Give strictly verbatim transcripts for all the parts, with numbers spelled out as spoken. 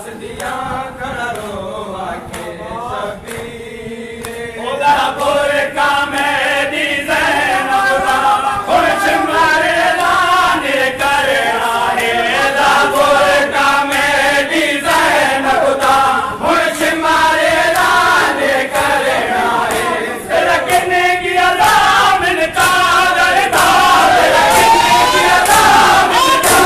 अब्बास दिया खड़ा रो आके शबीर उदयपुर का मेरी ज़ैनब का खुश मर्दान कर आए उदयपुर का मेरी ज़ैनब का खुश मर्दान कर आए रखने की अज़ाम का दरदा रखने की अज़ाम का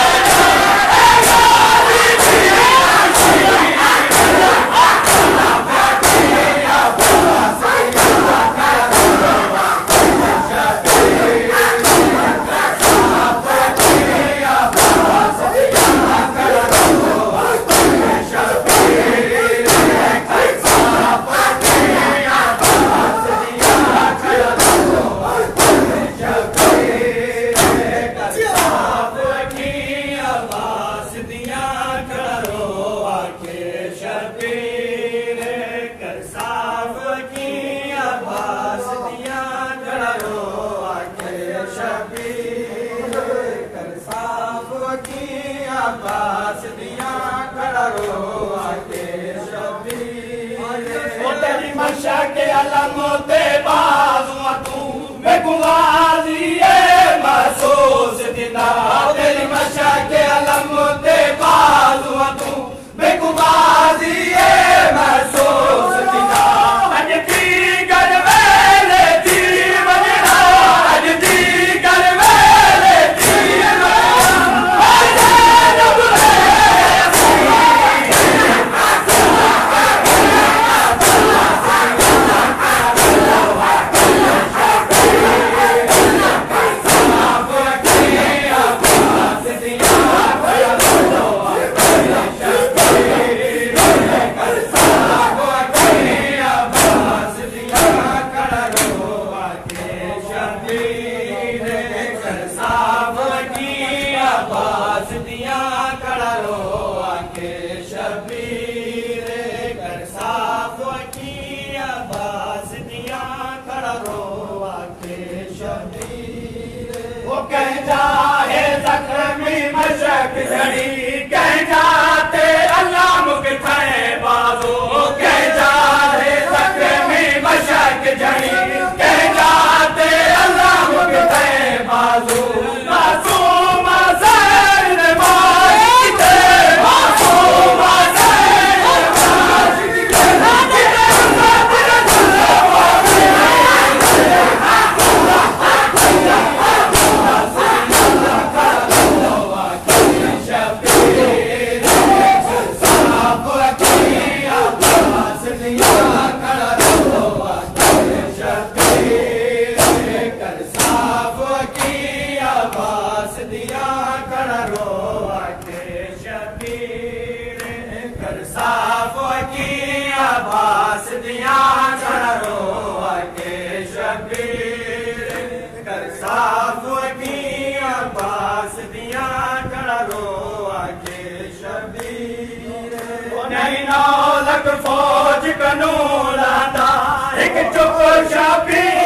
अब्बास दिया खड़ा रो आके शबीर तेरी मशा के अलम ते बाज़ू तू बेगुवाज़िए महसूस दिना तेरी मशा के अलम ते बाज़ू तू बेगुवाज़िए महसूस दिना अज दी गरवेले दी वजना अज दी गरवेले दी घड़ी कह जाते अल्लाह मुकथे बाजो कह जाते जख्मी मशक झड़ी कह जाते अल्लाह मुकथे बाजो मासूम ज़ैन माशिक़ मासूम ज़ैन अब्बास दिया खड़ा रो आके शबीर कर साफ की अब्बास दिया खड़ा रो आके शबीर नहीं नौलख फौज कनू लादा एक चुप शबीर